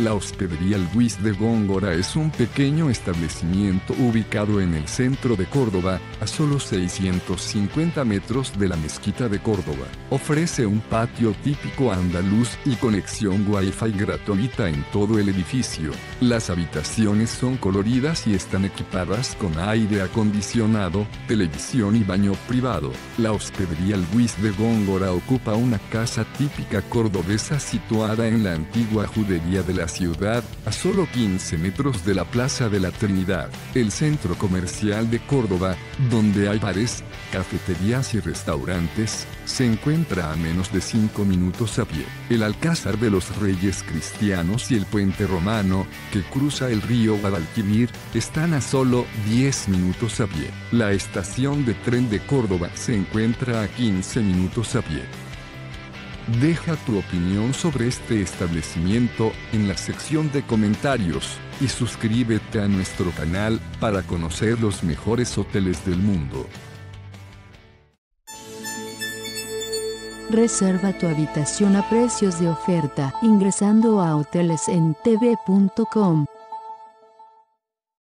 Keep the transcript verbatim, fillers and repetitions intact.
La Hospedería Luis de Góngora es un pequeño establecimiento ubicado en el centro de Córdoba, a solo seiscientos cincuenta metros de la Mezquita de Córdoba. Ofrece un patio típico andaluz y conexión Wi-Fi gratuita en todo el edificio. Las habitaciones son coloridas y están equipadas con aire acondicionado, televisión y baño privado. La Hospedería Luis de Góngora ocupa una casa típica cordobesa situada en la antigua judería de la ciudad, a solo quince metros de la Plaza de la Trinidad, el centro comercial de Córdoba, donde hay bares, cafeterías y restaurantes, se encuentra a menos de cinco minutos a pie. El Alcázar de los Reyes Cristianos y el Puente Romano, que cruza el río Guadalquivir, están a solo diez minutos a pie. La estación de tren de Córdoba se encuentra a quince minutos a pie. Deja tu opinión sobre este establecimiento en la sección de comentarios y suscríbete a nuestro canal para conocer los mejores hoteles del mundo. Reserva tu habitación a precios de oferta ingresando a hoteles en t v punto com.